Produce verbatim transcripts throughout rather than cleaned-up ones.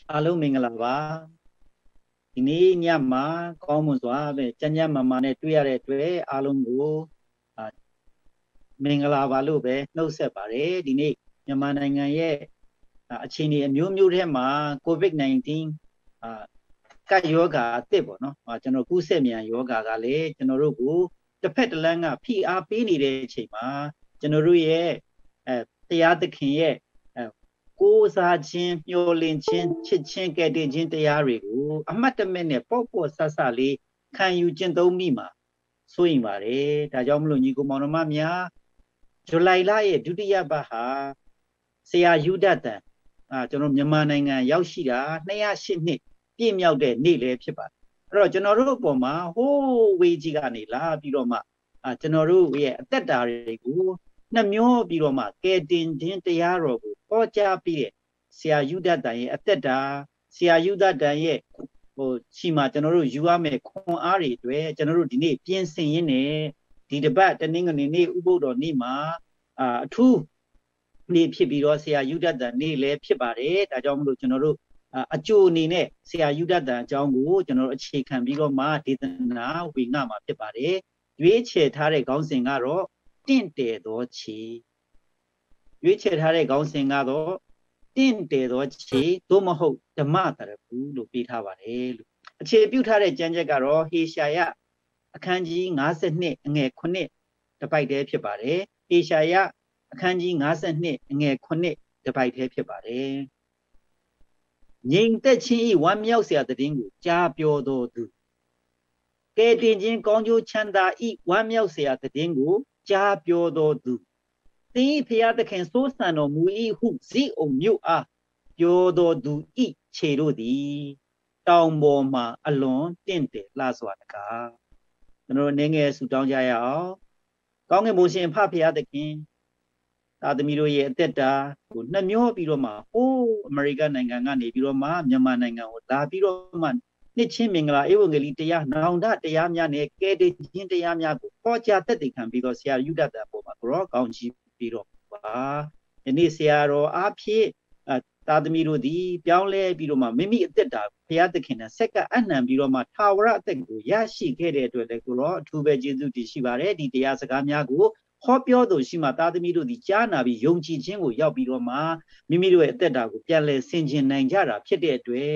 အားလုံးမင်္ဂလာပါဒီနေ့ညမှာကောင်းမွန်စွာပဲကျန်းကျန်းမာမာနဲ့တွေ့ရတဲ့အတွက်အားလုံးကိုမင်္ဂလာပါလို့ပဲနှုတ်ဆက်ပါတယ်ဒီနေ့မြန်မာနိုင်ငံရဲ့အခြေအနေအမျိုးမျိုးထဲမှာ ကိုဗစ် ၁၉ အာကပ်ရောဂါအသစ်ပေါ့နော်ကျွန်တော်ကူးစက်မြန်ရောဂါကလည်းကျွန်တော်တို့ကိုတစ်ဖက်တစ်လမ်းကဖိအားပေးနေတဲ့အချိန်မှာကျွန်တော်တို့ရဲ့အဲတရားသခင်ရဲ့ကိုးစားခြင်းမျှော်လင့်ခြင်းချစ်ခြင်းကယ်တင်ခြင်းတရားတွေကိုအမှတ်တမဲ့နဲ့ပေါ့ပေါ့ဆဆလေးခံယူကျင့်သုံးမိမှာစိုးရင်ပါတယ်ဒါကြောင့်မလို့ညီကိုမောင်နှမများဇူလိုင်လရဲ့ဒုတိယပတ်ဟာဆရာယူဒတ်တန်အာကျွန်တော်မြန်မာနိုင်ငံရောက်ရှိတာနှစ်ရရှစ်နှစ်ပြည့်မြောက်တဲ့နေ့လည်းဖြစ်ပါတယ်အဲ့တော့ကျွန်တော်တို့အပေါ်မှာဟိုးဝေးကြီးကနေလာပြီးတော့မှအာကျွန်တော်တို့ရဲ့အသက်တာတွေကိုနှမျောပြီးတော့မှကယ်တင်ခြင်းတရားတော်ကိုဟောကြားပြီးတဲ့ဆရာယူဒတ်တန်ရဲ့အသက်တာဆရာယူဒတ်တန်ရဲ့ဟိုရှိမှကျွန်တော်တို့ယူရမယ့်ခွန်အားတွေအတွက်ကျွန်တော်တို့ဒီနေ့ပြင်ဆင်ရင်းနဲ့ဒီတပတ်တနင်္ဂနွေနေ့ဥပုသ်တော်နေ့မှာအာအထူးနေ့ဖြစ်ပြီးတော့ဆရာယူဒတ်တန်နေ့လည်းဖြစ်ပါတယ်ဒါကြောင့်မလို့ကျွန်တော်တို့အကျိုးအနေနဲ့ဆရာယူဒတ်တန်အကြောင်းကိုကျွန်တော်တို့အခြေခံပြီးတော့မှဒေသနာဝေငှမှာဖြစ်ပါတယ်ရွေးချယ်ထားတဲ့ခေါင်းစဉ်ကတော့တင့်တယ်သောခြေရွေးချယ်ထားတဲ့ခေါင်းစဉ်ကတော့တင့်တယ်သောခြေသို့မဟုတ်ဓမ္မတရဖူလို့ပေးထားပါတယ်လို့အခြေပြုထားတဲ့ကျမ်းချက်ကတော့ဟေရှာယအခန်းကြီး၅၂အငယ်ခုနှစ်တပိုက်တည်းဖြစ်ပါတယ်ဟေရှာယအခန်းကြီး၅၂အငယ်ခုနှစ်တပိုက်တည်းဖြစ်ပါတယ်ငြိမ်သက်ခြင်းဤဝမ်းမြောက်စရာသတင်းကိုကြားပြောတော်သူကဲတင်ခြင်းကောင်းကျိုးချမ်းသာဤဝမ်းမြောက်စရာသတင်းကိုကြားပြောတော်သူသင်၏ဖျားသခင်စိုးစံတော်မူ၏ဟုဇိအုံမြို့အားပြောတော်သူဤခြေတို့သည်တောင်ပေါ်မှာအလွန်တင့်တယ်လှစွာတကားကျွန်တော်နည်းငယ်ဆူတောင်းကြရအောင်ကောင်းကင်ဘုရှင်ဖဖျားသခင်သာသမီတို့ရဲ့အသက်တာကိုနှမျောပြီးတော့မှဟိုးအမေရိကန်နိုင်ငံကနေပြီးတော့မှမြန်မာနိုင်ငံကိုလာပြီးတော့မှနှစ်ချင်းမင်္ဂလာဧဝံဂေလိတရားနောင်တတရားများနဲ့ကဲတင်ခြင်းတရားများကိုဟောကြားသက်သေခံပြီးတော့ဆရာယူဒတ်တန်ပေါ်မှာကြောကောင်းချီးပြီးတော့ပါယနေ့ဆရာတော်အားဖြင့်သာသမီတို့သည်ပြောင်းလဲပြီးတော့မှမိမိအသက်တာဘုရားသခင်နဲ့ဆက်ကအနှံပြီးတော့မှထာဝရအသက်ကိုရရှိခဲ့တဲ့အတွက်လည်းကိုတော့အထူးပဲကျေးဇူးတင်ရှိပါတယ်ဒီတရားစကားများကိုဟောပြောသူရှိမှသာသမီတို့သည်ကြားနာပြီးယုံကြည်ခြင်းကိုရောက်ပြီးတော့မှမိမိတို့ရဲ့အသက်တာကိုပြန်လည်ဆင်ခြင်နိုင်ကြတာဖြစ်တဲ့အတွက်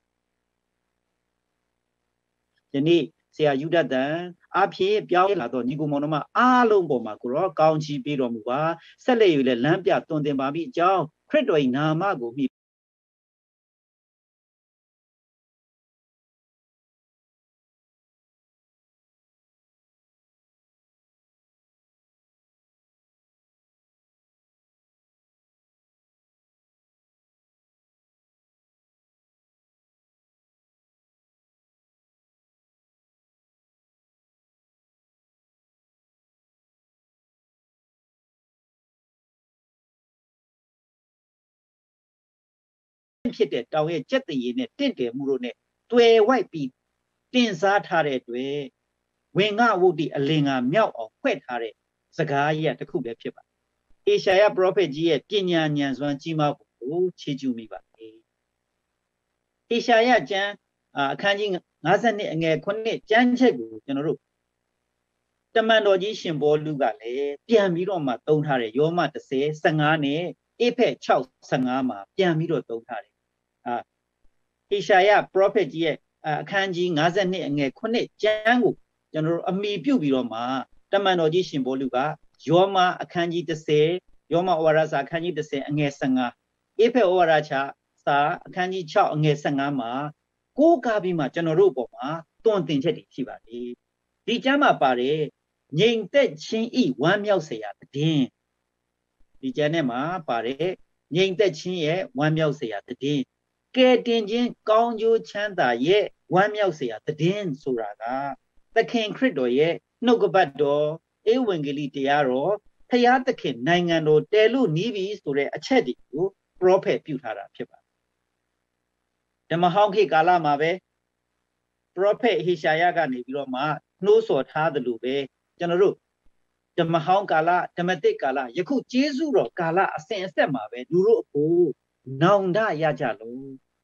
ယနေ့ဆရာယူဒတ်တန်အဖြစ်ပြောင်းလာတော့ညီကိုမောင်တို့မှအားလုံးပေါ်မှာကိုတော့ကောင်းချီးပေးတော်မူပါဆက်လက်၍လည်းလမ်းပြတွင်တင်ပါပြီအကြောင်းခရစ်တော်၏နာမကိုမြှဖြစ်တဲ့တောင်ရဲ့ကြက်တရေနဲ့တင့်တယ်မှုတို့နဲ့တွေ့ဝိုက်ပြီးတင်စားထားတဲ့အတွက်ဝင်ငါဝုဒ္ဓိအလင်္ကာမြောက်အောင်ဖွဲ့ထားတဲ့စကားကြီးတစ်ခုပဲဖြစ်ပါတယ်။အေရှာယပရောဖက်ကြီးရဲ့ပညာဉာဏ်စွမ်းကြီးမားဖို့ကိုချီးကျူးမိပါတယ်။အေရှာယကျမ်းအခန်းကြီး၅၂အငယ်ခုနှစ်ကျမ်းချက်ကိုကျွန်တော်တို့တမန်တော်ကြီးရှင်ဘောလူကလည်းပြန်ပြီးတော့မှသုံးထားတယ်ယောမ၁၀ ၁၅နဲ့အေဖက်၆ ၁၅မှာပြန်ပြီးတော့သုံးထားတယ်အာဟေရှာယပရောဖက်ကြီးရဲ့အခန်းကြီး၅၂အငယ်ခုနှစ်ကျမ်းကိုကျွန်တော်တို့အမိပြုပြီးတော့မှတမန်တော်ကြီးရှင်ဘောလူကယောမအခန်းကြီး၁၀ယောမဩဝါဒစာအခန်းကြီး၁၀အငယ်၁၅အေဖက်ဩဝါဒစာအခန်းကြီး၆အငယ်၁၅မှာကိုးကားပြီးမှကျွန်တော်တို့ပေါ်မှာတွင်တင်ချက်တွေရှိပါတယ်ဒီကျမ်းမှာပါတယ်ငြိမ်သက်ခြင်းဤဝမ်းမြောက်เสียတဲ့ဒီကျမ်းထဲမှာပါတယ်ငြိမ်သက်ခြင်းရဲ့ဝမ်းမြောက်เสียတဲ့ကဲတင်ခြင်းကောင်းကျိုးချမ်းသာရဲ့ဝမ်းမြောက်เสียတဲ့ဆိုတာကသခင်ခရစ်တော်ရဲ့နှုတ်ကပတ်တော်ဧဝံဂေလိတရားတော်ဖျားသခင်နိုင်ငံတော်တဲလို့နီးပြီဆိုတဲ့အချက်တွေကိုပရောဖက်ပြုထားတာဖြစ်ပါတယ်ဓမ္မဟောင်းခေတ်ကာလမှာပဲပရောဖက်ဟေရှာယကနေပြီးတော့မှနှိုးဆော်ထားသလိုပဲကျွန်တော်တို့ဓမ္မဟောင်းကာလဓမ္မသစ်ကာလယခုကျေးဇူးတော်ကာလအစဉ်အဆက်မှာပဲလူတို့အဖို့နောင်တရကြလို့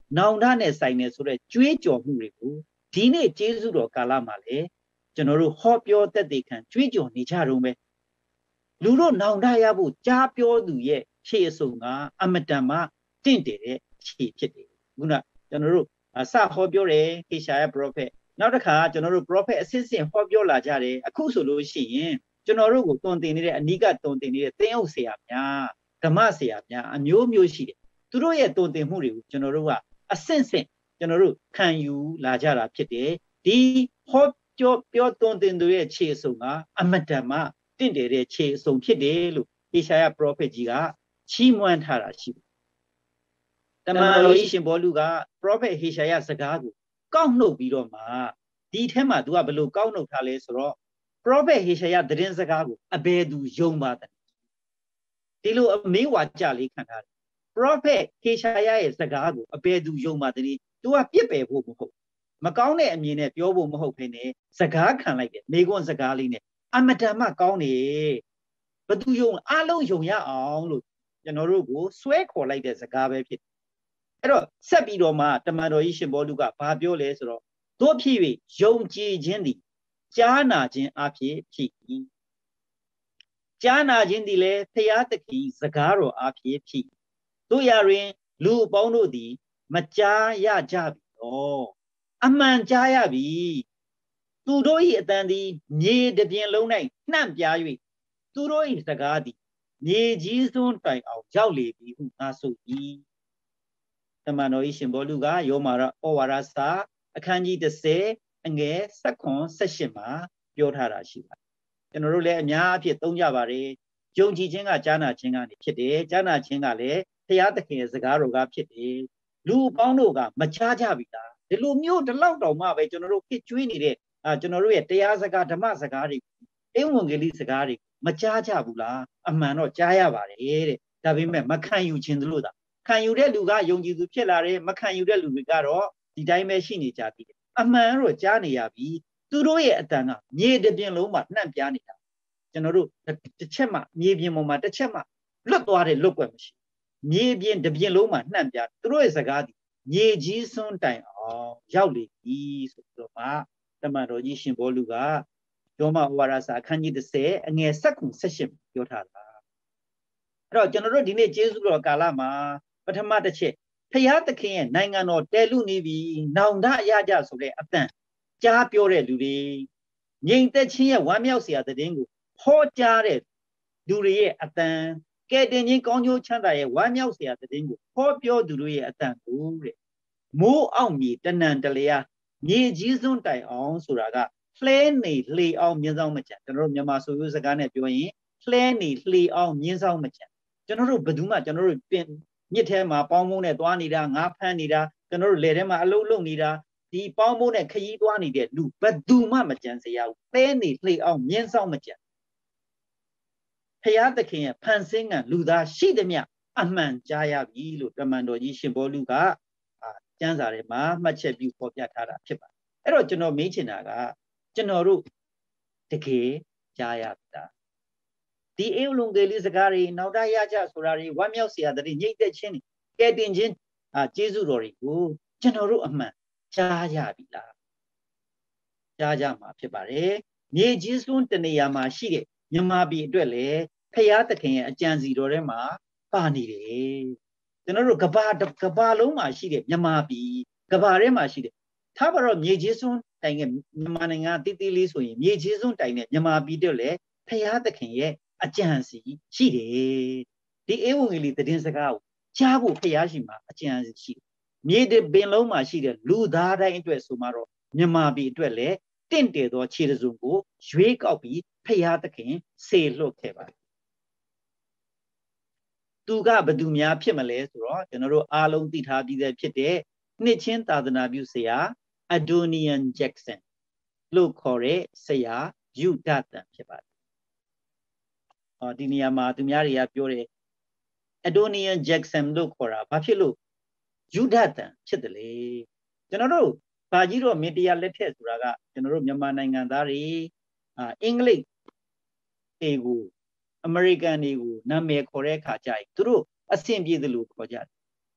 နောင်တနဲ့ဆိုင်နေဆိုတဲ့ကြွေးကြော်မှုတွေကိုဒီနေ့ကျေးဇူးတော်ကာလမှာလေကျွန်တော်တို့ဟောပြောသက်သေခံကြွေးကြော်နေကြတော့ပဲလူတို့နောင်တရဖို့ကြားပြောသူရဲ့ခြေအစုံကအမတန်မှတင့်တယ်တဲ့ခြေဖြစ်တယ်ခုနကျွန်တော်တို့စဟောပြောတယ်ဟေရှာယ prophet နောက်တစ်ခါကျွန်တော်တို့ prophet အစစ်စစ်ဟောပြောလာကြတယ်အခုဆိုလို့ရှိရင်ကျွန်တော်တို့ကိုတွင်တင်နေတဲ့အနိကတွင်တင်နေတဲ့သင်းအုပ်ဆရာများဓမ္မဆရာများအမျိုးမျိုးရှိတယ်သူတို့ရဲ့တွင်တင်မှုတွေကိုကျွန်တော်တို့ကအဆင့်ဆင့်ကျွန်တော်တို့ခံယူလာကြတာဖြစ်တယ်ဒီဟောပြောပြောတွင်တင်သူရဲ့ခြေအစုံကအမတန်မှတင့်တယ်တဲ့ခြေအစုံဖြစ်တယ်လို့ဟေရှာယ prophet ကြီးကချီးမွမ်းထားတာရှိတယ်တမန်တော်ကြီးရှင်ဘောလူက prophet ဟေရှာယစကားကိုကောက်နှုတ်ပြီးတော့မှဒီထဲမှာသူကဘယ်လိုကောက်နှုတ်ထားလဲဆိုတော့ prophet ဟေရှာယသတင်းစကားကိုအဘယ်သူယုံပါတယ်ဒီလိုအမေးဝါကြလေးခံထားတယ် prophet ဟေရှာယရဲ့စကားကိုအဘယ်သူယုံပါတယ်သူကပြစ်ပယ်ဖို့မဟုတ်မကောင်းတဲ့အမြင်နဲ့ပြောဖို့မဟုတ်ဘဲနဲ့စကားခံလိုက်တယ်မိကွန်းစကားလေးနဲ့အမတန်မှကောင်းတယ်ဘသူယုံအလုံးယုံရအောင်လို့ကျွန်တော်တို့ကိုဆွဲခေါ်လိုက်တဲ့စကားပဲဖြစ်အဲ့တော့ဆက်ပြီးတော့မှတမန်တော်ကြီးရှင်ဘောလူကဘာပြောလဲဆိုတော့တို့ဖြစ်၍ယုံကြည်ခြင်းသည်ကြားနာခြင်းအဖြစ်ဖြစ်၏ကြားနာခြင်းသည်လည်းဖျားသခင်စကားတော်အဖြစ်ဖြစ်တို့ရရင်လူအပေါင်းတို့သည်မကြားရကြပြီတော့အမှန်ကြားရပြီသူတို့၏အတန်သည်မြေတစ်ပြင်လုံး၌နှံ့ပြား၍သူတို့၏စကားသည်မြေကြီးစွန်းတိုင်အောင်ရောက်လေပြီဟုငါဆို၏တမန်တော်ကြီးရှင်ဘောလူကယောမာရဩဝါဒစာအခန်းကြီးတစ်ဆယ်အငယ်၁၇ ၁၈မှာပြောထားတာရှိပါတယ်ကျွန်တော်တို့လည်းအများအဖြစ်သုံးကြပါတယ်ယုံကြည်ခြင်းကကြားနာခြင်းကနေဖြစ်တယ်ကြားနာခြင်းကလည်းဘုရားသခင်ရဲ့စကားတော်ကဖြစ်တယ်လူအပေါင်းတို့ကမကြားကြပြီလားဒီလိုမျိုးဒီလောက်တောင်မှပဲကျွန်တော်တို့ဖြစ်ကျွေးနေတဲ့အာကျွန်တော်တို့ရဲ့တရားစကားဓမ္မစကားတွေအင်္ဂလိပ်ဂလိစကားတွေမကြားကြဘူးလားအမှန်တော့ကြားရပါတယ်တဲ့ဒါပေမဲ့မခံယူခြင်းတို့သာခံယူတဲ့လူကယုံကြည်သူဖြစ်လာတယ်မခံယူတဲ့လူတွေကတော့ဒီတိုင်းပဲရှိနေကြပြီအမှန်တော့ကြားနေရပြီသူတို့ရဲ့အတန်ကမြေတစ်ပြင်လုံးမှာနှံ့ပြားနေတာကျွန်တော်တို့တစ်ချက်မှမြေပြင်ပေါ်မှာတစ်ချက်မှလွတ်သွားတဲ့လွတ်ွက်မရှိမြေပြင်တစ်ပြင်လုံးမှာနှံ့ပြားသူတို့ရဲ့စကားဒီမြေကြီးစွန်းတိုင်အောင်ရောက်လေပြီဆိုပြီးတော့မှတမန်တော်ကြီးရှင်ဘောလူကယောမဩဝါဒစာအခန်းကြီးတစ်ဆယ်အငယ်၁၇ ၁၈ပြောထားတာအဲ့တော့ကျွန်တော်တို့ဒီနေ့ကျေးဇူးတော်ကာလမှာပထမတစ်ချက်ဖျားသခင်ရဲ့နိုင်ငံတော်တဲလူနေပြီနောင်တရကြဆိုတဲ့အတန်ကြားပြောတဲ့လူတွေငြိမ်သက်ခြင်းရဲ့ဝမ်းမြောက်စရာသတင်းကိုဟောကြားတဲ့လူတွေရဲ့အတန်ကဲတင်ချင်းကောင်းကျိုးချမ်းသာရဲ့ဝမ်းမြောက်စရာသတင်းကိုဟောပြောသူတို့ရဲ့အတန်ကိုတဲ့မိုးအောင်မြေတဏံတလျာမြေကြီးစွန်းတိုင်အောင်ဆိုတာကလှဲနေလှေအောင်မြင်းဆောင်မကြံကျွန်တော်တို့မြန်မာဆိုရိုးစကားနဲ့ပြောရင်လှဲနေလှေအောင်မြင်းဆောင်မကြံကျွန်တော်တို့ဘယ်သူမှကျွန်တော်တို့ပြင်မြစ်ထဲမှာပေါင်းမုံနဲ့သွားနေတာငါးဖမ်းနေတာကျွန်တော်တို့လယ်ထဲမှာအလုံးလုံးနေတာဒီပေါင်းမုံနဲ့ခရီးသွားနေတဲ့လူဘယ်သူမှမကြံစေရဘူးလှဲနေလှေအောင်မြင်းဆောင်မကြံဖျားသခင်ရဲ့ဖန်ဆင်းကလူသားရှိသမျှအမှန်ကြားရပြီလို့တမန်တော်ကြီးရှင်ဘောလူကကျမ်းစာထဲမှာမှတ်ချက်ပြုဖော်ပြထားတာဖြစ်ပါတယ်အဲ့တော့ကျွန်တော်မေးချင်တာကကျွန်တော်တို့တကယ်ကြားရတာဒီအင်္ဂလိပ်ဂလိစကားတွေနောက်တရကြဆိုတာတွေဝမ်းမြောက်စရာတွေညှိတဲ့ချင်းကဲတင်ချင်းအာကျေးဇူးတော်တွေကိုကျွန်တော်တို့အမှန်ကြားရပြီလားကြားကြမှာဖြစ်ပါတယ်မြေကြီးစွန်းတနေရာမှာရှိတဲ့မြမပြည်အတွက်လည်းဖျားသခင်ရဲ့အကြံစီတော်ထဲမှာပါနေတယ်ကျွန်တော်တို့ကဘာကဘာလုံးမှာရှိတဲ့မြမပြည်ကဘာထဲမှာရှိတဲ့ထားပါတော့မြေကြီးစွန်းတိုင်ကမြန်မာနိုင်ငံတိတိလေးဆိုရင်မြေကြီးစွန်းတိုင်နဲ့မြမပြည်တော့လေဖျားသခင်ရဲ့အကြံစီရှိတယ်ဒီဧဝံဂေလိသတင်းစကားကိုကြားဖို့ဖျားရှိမှာအကြံစီရှိတယ်မြေတပင်လုံးမှာရှိတဲ့လူသားတိုင်းအတွက်ဆိုမှတော့မြမပြည်အတွက်လည်းတင့်တယ်သောခြေစုံကိုရွေးကောက်ပြီးဖျားသခင်စေလွှတ်ခဲ့ပါတယ်သူကဘသူများဖြစ်မလဲဆိုတော့ကျွန်တော်တို့အားလုံးသိထားပြီးသားဖြစ်တဲ့နှစ်ချင်းသာသနာပြုဆရာအဒိုနီယန်ဂျက်ဆန်လို့ခေါ်တဲ့ဆရာယူဒတန်ဖြစ်ပါတယ်ဟောဒီနေရာမှာသူများတွေကပြောတယ်အဒိုနီယန်ဂျက်ဆန်လို့ခေါ်တာဘာဖြစ်လို့ယူဒတန်ဖြစ်တယ်လေကျွန်တော်တို့ဘာကြီးတော့မင်းတရားလက်ထက်ဆိုတာကကျွန်တော်တို့မြန်မာနိုင်ငံသားတွေအာအင်္ဂလိပ်တွေကိုအမေရိကန်တွေကိုနာမည်ခေါ်တဲ့အခါကျရင်သူတို့အဆင်ပြေသလိုခေါ်ကြတယ်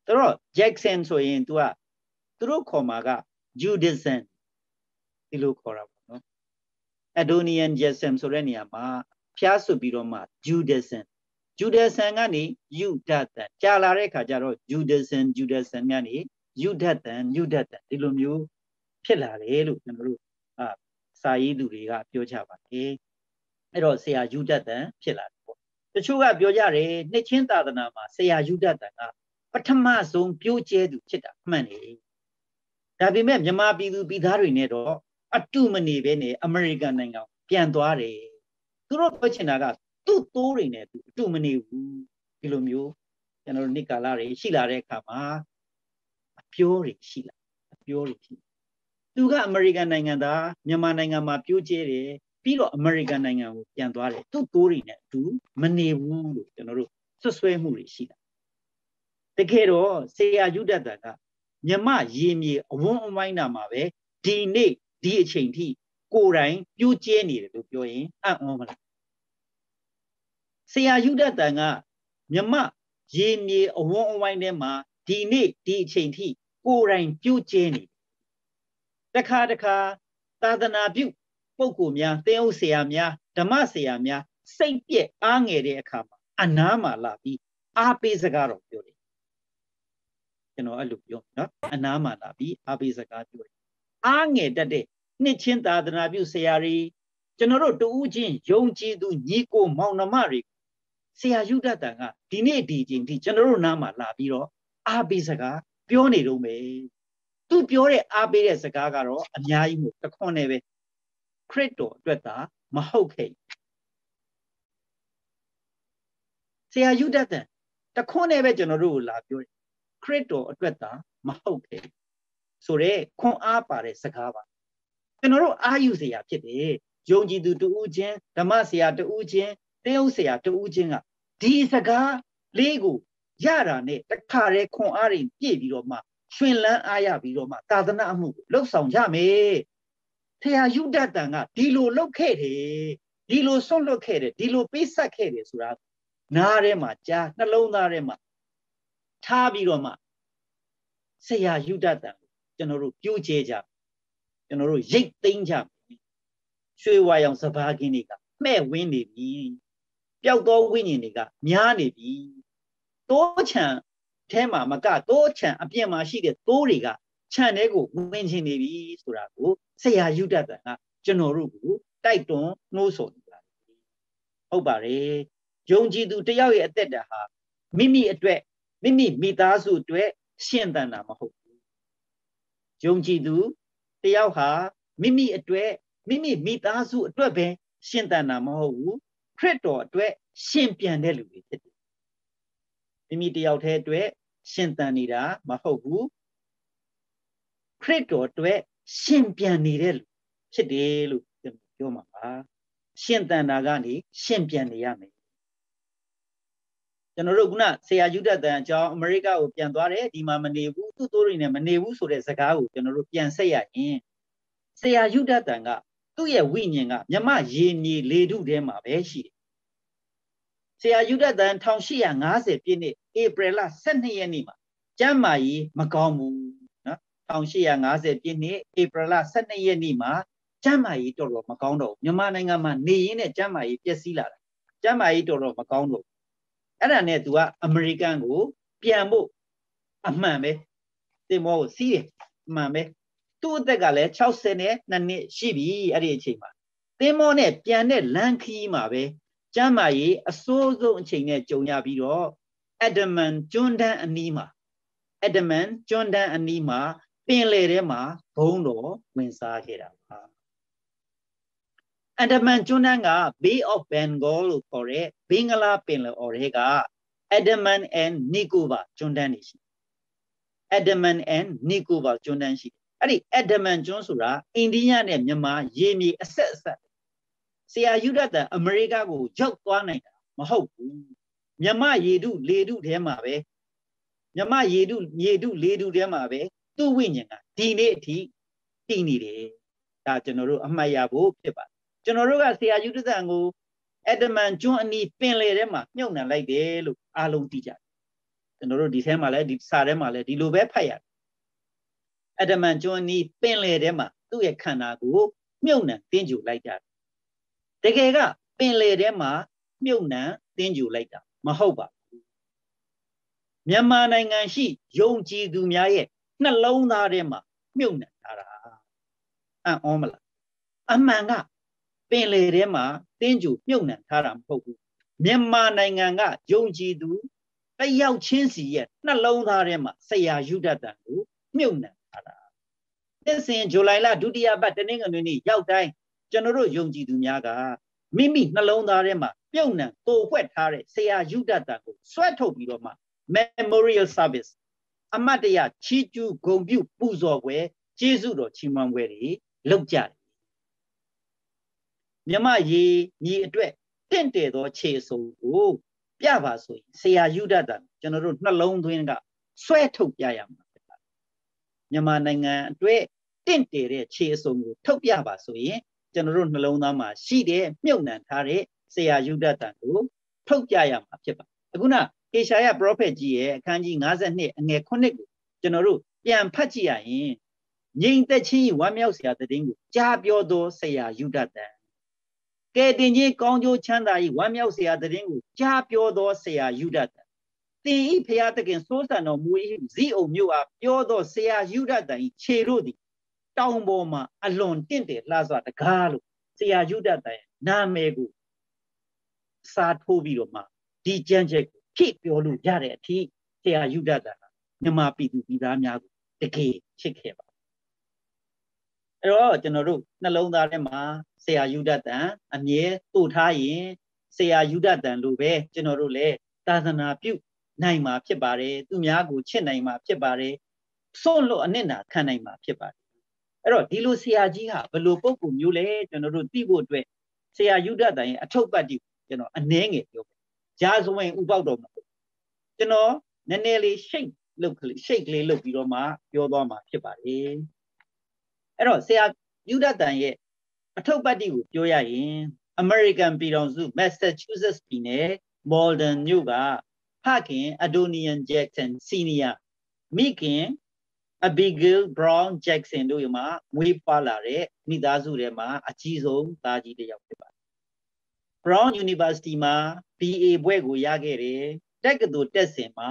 တော့ Jackson ဆိုရင် तू ကသူတို့ခေါ်မှာက Judaism ဒီလိုခေါ်တာပေါ့နော် Adonian Jackson ဆိုတဲ့နေရာမှာဖျားဆွပြီးတော့မှ Judaism Judaism ကနေ Yudathan ကြာလာတဲ့ခါကျတော့ Judaism Judaism ကနေ Yudathan Yudathan ဒီလိုမျိုးဖြစ်လာတယ်လို့ကျွန်တော်တို့အာစာရေးသူတွေကပြောကြပါတယ်အဲ့တော့ဆရာ Yudathan ဖြစ်လာတယ်ပေါ့တချို့ကပြောကြတယ်နှစ်ချင်းသာသနာမှာဆရာ Yudathan ကပထမဆုံးပြိုးကျဲသူဖြစ်တာမှန်တယ်ဒါပေမဲ့မြန်မာပြည်သူပြည်သားတွေနဲ့တော့အတူမနေဘဲနဲ့အမေရိကန်နိုင်ငံပြန်သွားတယ်သူတို့ပြောချင်တာကသူ့တိုးတွေနဲ့သူအတူမနေဘူးဒီလိုမျိုးကျွန်တော်တို့နှစ်ကာလတွေရှိလာတဲ့အခါမှာအပြိုးတွေရှိလာအပြိုးတွေရှိသူကအမေရိကန်နိုင်ငံသားမြန်မာနိုင်ငံမှာပြိုးကျဲတယ်ပြီးတော့အမေရိကန်နိုင်ငံကိုပြန်သွားတယ်သူ့တိုးတွေနဲ့အတူမနေဘူးလို့ကျွန်တော်တို့ဆွဆွဲမှုတွေရှိတာတကယ်တော့ဆရာ Yudathan ကမြမရေမြေအဝန်းအဝိုင်းနာမှာပဲဒီနေ့ဒီအချိန်ထိကိုယ်တိုင်ပြိုးကျဲနေတယ်လို့ပြောရင်အံ့ဩမလားဆရာ Yudathan ကမြမရေမြေအဝန်းအဝိုင်းထဲမှာဒီနေ့ဒီအချိန်ထိကိုယ်တိုင်ပြိုးကျဲနေတယ်တခါတခါသာသနာပြုပုဂ္ဂိုလ်များသင်းအုပ်ဆရာများဓမ္မဆရာများစိတ်ပြက်အားငယ်တဲ့အခါမှာအနားမှာလာပြီးအားပေးစကားတော့ပြောတယ်ကျွန်တော်အဲ့လိုပြောနော်အနားမှာလာပြီးအားပေးစကားပြောတယ်အားငယ်တတ်တဲ့နှစ်ချင်းသာသနာပြုဆရာတွေကျွန်တော်တို့တူးချင်းယုံကြည်သူညီကိုမောင်နှမတွေဆရာ Yudathan ကဒီနေ့ဒီချိန်ထိကျွန်တော်တို့နားမှာလာပြီးတော့အားပေးစကားပြောနေတော့မယ်သူပြောတဲ့အားပေးတဲ့စကားကတော့အများကြီးမို့တခွန်းနဲ့ပဲခရစ်တော်အတွက်သာမဟုတ်ခဲ့ဆရာ Yudathan တခွန်းနဲ့ပဲကျွန်တော်တို့ကိုလာပြောတယ်ခရစ်တော်အတွက်သာမဟုတ်ခဲ့ဆိုတော့ခွန်အားပါတဲ့စကားပါကျွန်တော်တို့အာယူစရာဖြစ်တယ်ယုံကြည်သူတူးချင်းဓမ္မဆရာတူးချင်းတင်းဥဆရာတူးချင်းကဒီစကားလေးကိုရတာနဲ့တခါတည်းခွန်အားတွေပြည့်ပြီးတော့မှရှင်လန်းအားရပြီးတော့မှသာသနာအမှုလှုပ်ဆောင်ကြမယ်ဆရာ Yudathan ကဒီလိုလှုပ်ခဲ့တယ်ဒီလိုဆွန့်လွတ်ခဲ့တယ်ဒီလိုပေးဆက်ခဲ့တယ်ဆိုတာနားထဲမှာကြားနှလုံးသားထဲမှာထားပြီးတော့မှဆရာ Yudathan ကိုကျွန်တော်တို့ပြိုးကျဲကြကျွန်တော်တို့ရိတ်သိမ်းကြရွှေဝါရောင်စဘာကင်းတွေကမှဲ့ဝင်းနေပြီပျောက်သောဝိညာဉ်တွေကများနေပြီတိုးချံထဲမှာမကတိုးချံအပြင်မှာရှိတဲ့တိုးတွေကခြံထဲကိုဝင်ချင်နေပြီဆိုတာကိုဆရာ Yudathan ကကျွန်တော်တို့ကိုတိုက်တွန်းနှိုးဆော်နေပါတယ်ဟုတ်ပါတယ်ယုံကြည်သူတယောက်ရဲ့အသက်တာဟာမိမိအတွက်မိမိမိသားစုအတွက်ရှင်သန်တာမဟုတ်ဘူးယုံကြည်သူတယောက်ဟာမိမိအတွက်မိမိမိသားစုအတွက်ပဲရှင်သန်တာမဟုတ်ဘူးခရစ်တော်အတွက်ရှင်ပြန်တဲ့လူတွေဖြစ်တယ်မိမိတယောက်တည်းအတွက်ရှင်သန်နေတာမဟုတ်ဘူးခရစ်တော်အတွက်ရှင်ပြန်နေတဲ့လူဖြစ်တယ်လို့ပြောမှာပါရှင်သန်တာကနေရှင်ပြန်နေရမယ်ကျွန်တော်တို့ခုနဆရာ Yudathan အကြောင်းအမေရိကကိုပြန်သွားတယ်ဒီမှာမနေဘူးသူ့တိုးတွေနဲ့မနေဘူးဆိုတဲ့စကားကိုကျွန်တော်တို့ပြန်ဆက်ရရင်ဆရာ Yudathan ကသူ့ရဲ့ဝိညာဉ်ကမြမရေမြေလေထုထဲမှာပဲရှိတယ်ဆရာ Yudathan ၁၈၅၀ပြည့်နှစ်ဧပြီလ၁၂ရက်နေ့မှာကျမ်းမာရေးမကောင်းဘူးနော်၁၈၅၀ပြည့်နှစ်ဧပြီလ၁၂ရက်နေ့မှာကျမ်းမာရေးတော်တော်မကောင်းတော့ဘူးမြန်မာနိုင်ငံမှာနေရင်းနဲ့ကျမ်းမာရေးပျက်စီးလာတာကျမ်းမာရေးတော်တော်မကောင်းတော့အဲ့ဒါနဲ့ तू ကအမေရိကန်ကိုပြန်ဖို့အမှန်ပဲတင်မောကိုစီးတယ်အမှန်ပဲသူ့အသက်ကလည်း၆၀နဲ့နှစ်နှစ်ရှိပြီအဲ့ဒီအချိန်မှာတင်မောနဲ့ပြန်တဲ့လမ်းခီးမှာပဲကျမ်းမာရေးအစိုးဆုံးအချိန်နဲ့ကြုံရပြီးတော့ Andaman ကျွန်းတန်းအနီးမှာ Andaman ကျွန်းတန်းအနီးမှာပင်လယ်ထဲမှာဘုံတော်ဝင်စားခဲ့တာပါAndaman ကျွန်းတန်းက Bay of Bengal လို့ခေါ်တဲ့ဘင်္ဂလားပင်လယ်အော်ထဲက Andaman and Nicobar ကျွန်းတန်းတွေရှိAndaman and Nicobar ကျွန်းတန်းရှိအဲ့ဒီ Andaman ကျွန်းဆိုတာအိန္ဒိယနဲ့မြန်မာရေမြေအဆက်အဆက်ဆရာ Yudathan အမေရိကကိုရောက်သွားနိုင်တာမဟုတ်ဘူးမြန်မာရေထုလေထုထဲမှာပဲမြန်မာရေထုရေထုလေထုထဲမှာပဲသူ့ဝိညာဉ်ကဒီနေ့အထိတည်နေတယ်ဒါကျွန်တော်တို့အမှတ်ရဖို့ဖြစ်ပါတယ်ကျွန်တော်တို့ကဆရာ Yudathan ကိုAndamanကျွန်းအနီးပင်လယ်ထဲမှာမြုပ်နှံလိုက်တယ်လို့အားလုံးသိကြတယ်ကျွန်တော်တို့ဒီထဲမှာလဲဒီစာထဲမှာလဲဒီလိုပဲဖတ်ရတယ်အဒမန်ကျွန်းနီးပင်လေထဲမှာသူ့ရဲ့ခန္ဓာကိုမြုပ်နှံတင်းကြိုလိုက်ကြတယ်တကယ်ကပင်လေထဲမှာမြုပ်နှံတင်းကြိုလိုက်တာမဟုတ်ပါဘူးမြန်မာနိုင်ငံရှိယုံကြည်သူများရဲ့နှလုံးသားထဲမှာမြုပ်နှံထားတာအံ့ဩမလားအမှန်ကပင်လေထဲမှာတင်းကြိုမြုပ်နှံထားတာမဟုတ်ဘူးမြန်မာနိုင်ငံကယုံကြည်သူတယောက်ချင်းစီရဲ့နှလုံးသားထဲမှာဆရာယုဒတန်ကိုမြုပ်နှံထားတာနှစ်စဉ်ဇူလိုင်လဒုတိယပတ်တနင်္ဂနွေနေ့ရောက်တိုင်းကျွန်တော်တို့ယုံကြည်သူများကမိမိနှလုံးသားထဲမှာမြုပ်နှံတိုးဖွက်ထားတဲ့ဆရာယုဒတန်ကိုဆွဲထုတ်ပြီးတော့မှ memorial service အမတ်တရချီးကျူးဂုဏ်ပြုပူဇော်ပွဲကျေးဇူးတော်ချီးမွမ်းပွဲတွေလုပ်ကြတယ်မြမရေညီအတွက်တင့်တယ်သောခြေအစုံကိုပြပါဆိုရင်ဆရာယုဒတန်ကျွန်တော်တို့နှလုံးသွင်းကဆွဲထုတ်ပြရမှာဖြစ်ပါတယ်မြန်မာနိုင်ငံအတွက်တင့်တယ်တဲ့ခြေအစုံကိုထုတ်ပြပါဆိုရင်ကျွန်တော်တို့နှလုံးသားမှာရှိတဲ့မြုပ်နှံထားတဲ့ဆရာယုဒတန်ကိုထုတ်ပြရမှာဖြစ်ပါတယ်အခုနကေရှာယပရောဖက်ကြီးရဲ့အခန်းကြီး၅၂အငယ်ခုနှစ်ကိုကျွန်တော်တို့ပြန်ဖတ်ကြည့်ရရင်ငြိမ်သက်ခြင်းဝမ်းမြောက်စရာသတင်းကိုကြားပြောသောဆရာယုဒတန်ကဲတင်ကြီးကောင်းကျိုးချမ်းသာ၏ဝမ်းမြောက်စရာသတင်းကိုကြားပြောသောဆရာယုဒတန်တင်ဤဖျားသခင်စိုးစံတော်မူ၏ဇိအုံမြို့အားပြောသောဆရာယုဒတန်၏ခြေတို့သည်တောင်ပေါ်မှာအလွန်တင့်တယ်လှစွာတကားလို့ဆရာယုဒတန်ရဲ့နာမည်ကိုစာထိုးပြီးတော့မှဒီကြမ်းချက်ကိုဖြည့်ပြောလို့ရတဲ့အထိဆရာယုဒတန်မြန်မာပြည်သူပြည်သားများကိုတကယ်ချစ်ခဲ့ပါအဲ့တော့ကျွန်တော်တို့နှလုံးသားထဲမှာဆရာယုဒတန်အမြဲပို့ထားရင်ဆရာယုဒတန်လိုပဲကျွန်တော်တို့လည်းသာသနာပြုနိုင်မှာဖြစ်ပါတယ်သူများကိုချစ်နိုင်မှာဖြစ်ပါတယ်စွန့်လွတ်အနစ်နာခံနိုင်မှာဖြစ်ပါတယ်အဲ့တော့ဒီလိုဆရာကြီးဟာဘယ်လိုပုံကူမျိုးလဲကျွန်တော်တို့သိဖို့အတွက်ဆရာယုဒတန်ရဲ့အထုပ်ပတ်တိကျွန်တော်အနှဲငယ်ပြောမယ်ဂျာဇဝင်ဥပေါက်တော်မှာကျွန်တော်နည်းနည်းလေးရှိတ်လုပ်ကလေးရှိတ်ကလေးလုပ်ပြီးတော့မှပြောသွားမှာဖြစ်ပါတယ်အဲ့တော့ဆရာယုဒတန်ရဲ့အထုပ်ပတ်တိကိုပြောရရင် American ပြည်ထောင်စု Massachusetts ပြည်နယ် Malden မြို့ကဖခင် Adonian Jackson Senior မိခင် Abigail Brown Jackson တို့မှာမွေးဖွားလာတဲ့မိသားစုထဲမှာအကြီးဆုံးသားကြီးတစ်ယောက်ဖြစ်ပါတယ် Brown University မှာ B A ဘွဲ့ကိုရခဲ့တယ်တက္ကသိုလ်တက်စဉ်မှာ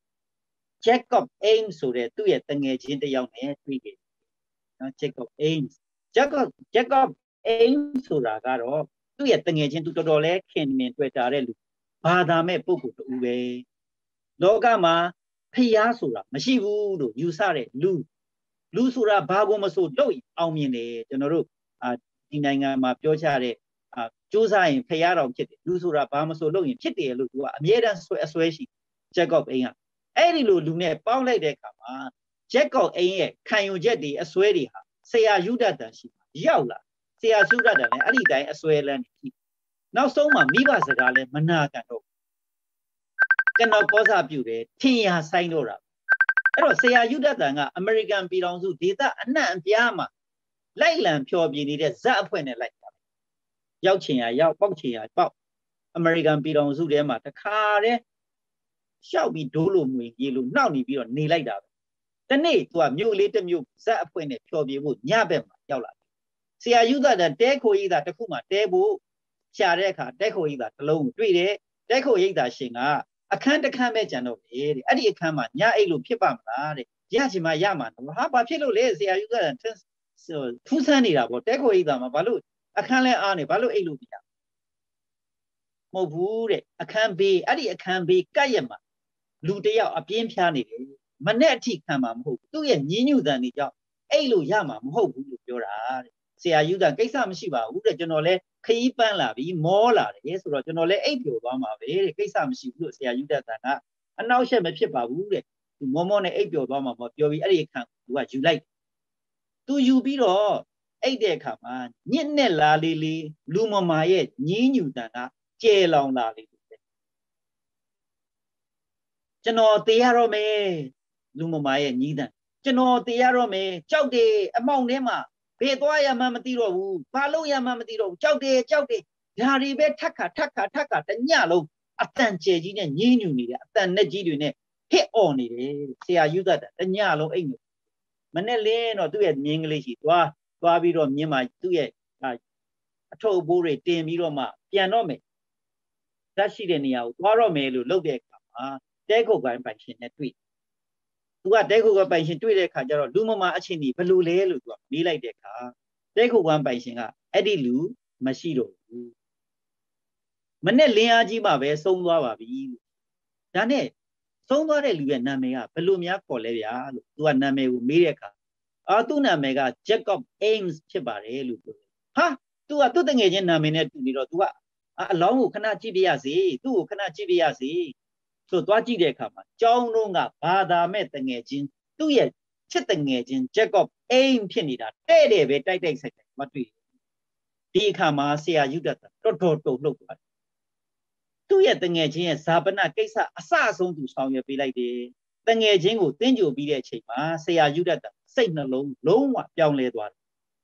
Jacob Ames ဆိုတဲ့သူ့ရဲ့တငယ်ချင်းတစ်ယောက်နဲ့တွေ့ခဲ့တယ်နော် Jacob Ames Jacob Jacob Ames ဆိုတာကတော့သူ့ရဲ့တငယ်ချင်းသူတော်တော်လဲခင်မင်တွေ့တာတဲ့လူဘာသာမဲ့ပုဂ္ဂိုလ်တူပဲလောကမှာဖျားဆိုတာမရှိဘူးလို့ယူဆတဲ့လူလူဆိုတာဘာကိုမဆိုလုပ်အောင်မြင်တယ်ကျွန်တော်တို့အာဒီနိုင်ငံမှာပြောကြတဲ့အာစူးစမ်းရင်ဖျားတော်ဖြစ်တယ်လူဆိုတာဘာမဆိုလုပ်ရင်ဖြစ်တယ်လို့သူကအမြဲတမ်းဆွဲအဆွဲရှိ Jacob Ames ကအဲ့ဒီလိုလူနဲ့ပေါင်းလိုက်တဲ့အခါမှာ Jacob Ames ရဲ့ခံယူချက်တွေအဆွဲတွေဟာဆရာယုဒတန်ရှိရောက်လာဆရာယုဒတန်လည်းအဲ့ဒီတိုင်းအဆွဲလန်းနေနောက်ဆုံးမှာမိဘစကားလည်းမနာခံတော့ကျွန်တော်ကောစာပြုတယ်ထင်ရဆိုင်တော့တာအဲ့တော့ဆရာယုဒတန်ကအမေရိကန်ပြည်ထောင်စုဒေသအနှံ့အပြားမှာလိုက်လံဖျော်ပြနေတဲ့ဇက်အဖွဲ့နဲ့လိုက်တာရောက်ချင်ရရောက်ပေါက်ချင်ရပေါက်အမေရိကန်ပြည်ထောင်စုထဲမှာတခါတည်းရှောက်ပြီးဒိုးလိုမွေရေလိုနှောက်နေပြီးတော့နေလိုက်တာပဲတနေ့သူကမြို့လေးတစ်မြို့ဇက်အဖွဲ့နဲ့ဖျော်ပြဖို့ညဘက်မှာရောက်လာဆရာယုဒတန်တဲခိုရိပ်သာတစ်ခုမှတဲဖို့ရှာတဲ့အခါတဲခိုရိပ်သာတစ်လုံးကိုတွေ့တယ်တဲခိုရိပ်သာရှင်ကအခန်းတစ်ခန်းပဲကြံတော့တယ်တဲ့အဲ့ဒီအခန်းမှာညအိတ်လို့ဖြစ်ပါမလားတဲ့ရချင်မှရမှာနော်ဟာဘာဖြစ်လို့လဲဆရာယုဒတန်ထူးဆန်းနေတာပေါ့တဲခိုရိပ်သာမှာဘာလို့အခန်းလဲအားနေဘာလို့အိတ်လို့မရမဟုတ်ဘူးတဲ့အခန်းဘေးအဲ့ဒီအခန်းဘေးကပ်ရမှာလူတယောက်အပြင်းဖြားနေတယ်မနဲ့အထိခံမှာမဟုတ်ဘူးသူ့ရဲ့ညင်းညူတန်တွေကြောင့်အိတ်လို့ရမှာမဟုတ်ဘူးလို့ပြောတာတဲ့ဆရာယုဒကိစ္စမရှိပါဘူးတဲ့ကျွန်တော်လဲခရီးပန်းလာပြီးမောလာတယ်ဆိုတော့ကျွန်တော်လဲအိတ်ပျော်သွားမှာပဲတဲ့ကိစ္စမရှိဘူးလို့ဆရာယုဒတန်ကအနောက်ရှက်မဖြစ်ပါဘူးတဲ့သူမောမောနဲ့အိတ်ပျော်သွားမှာပေါ့ပြောပြီးအဲ့ဒီအခန်းသူကယူလိုက်သူယူပြီးတော့အိတ်တဲ့အခါမှာညစ်နဲ့လာလေးလေးလူမမာရဲ့ညင်းညူတန်ကကျဲလောင်လာလေးကျွန်တော်တေးရတော့မယ်လူမမာရဲ့ညီးတန်ကျွန်တော်တေးရတော့မယ်ကြောက်တယ်အမောင်ထဲမှာဘယ်သွားရမှမသိတော့ဘူးဘာလို့ရမှမသိတော့ဘူးကြောက်တယ်ကြောက်တယ်ဒါတွေပဲထက်ခါထက်ခါထက်ခါတညလုံးအတန်ကျဲကြီးနဲ့ညင်းညူနေတယ်အတန်နဲ့ကြီးတွေနဲ့ hit on နေတယ်ဆရာယူတတ်တာတညလုံးအိတ်နေမနဲ့လင်းတော့သူ့ရဲ့မြင်းကလေးရှိသွားသွားပြီးတော့မြင်းမှာသူ့ရဲ့အထုပ်အပိုးတွေတင်ပြီးတော့မှပြန်တော့မယ်ဓာတ်ရှိတဲ့နေရာကိုသွားတော့မယ်လို့လုပ်တဲ့အခါမှာတဲခုတ်ပိုင်းပိုင်ရှင်နဲ့တွေ့သူကတဲခုတ်ကပိုင်ရှင်တွေ့တဲ့အခါကျတော့လူမမာအခြေအနေဘယ်လိုလဲလို့သူကမေးလိုက်တဲ့အခါတဲခုတ်ပိုင်းပိုင်ရှင်ကအဲ့ဒီလူမရှိတော့ဘူးမနဲ့လင်းအားကြီးမှပဲဆုံးသွားပါပြီဒါနဲ့ဆုံးသွားတဲ့လူရဲ့နာမည်ကဘယ်လိုများခေါ်လဲဗျာလို့သူကနာမည်ကိုမေးတဲ့အခါအာသူ့နာမည်က Jacob Ames ဖြစ်ပါတယ်လို့ပြောတယ်ဟာသူကသူ့တငယ်ချင်းနာမည်နဲ့တူနေတော့သူကအလောင်းကိုခဏကြည့်ပြရစီသူ့ကိုခဏကြည့်ပြရစီဆိုသွားကြည့်တဲ့အခါမှာကျောင်းလုံးကဘာသာမဲ့တငယ်ချင်းသူ့ရဲ့ချစ်တငယ်ချင်း Jacob Ames ဖြစ်နေတာတဲ့တဲ့ပဲတိုက်တိုက်ဆိုင်ဆိုင်မတွေ့ဒီအခါမှာဆရာယူတတ်တာတော်တော်တုန်လှုပ်သွားတယ်သူ့ရဲ့တငယ်ချင်းရဲ့ဇာပနကိစ္စအစအဆုံးသူဆောင်ရွက်ပေးလိုက်တယ်တငယ်ချင်းကိုတင်းကြိုပြီးတဲ့အချိန်မှာဆရာယူတတ်တာစိတ်နှလုံးလုံးဝပြောင်းလဲသွားတယ်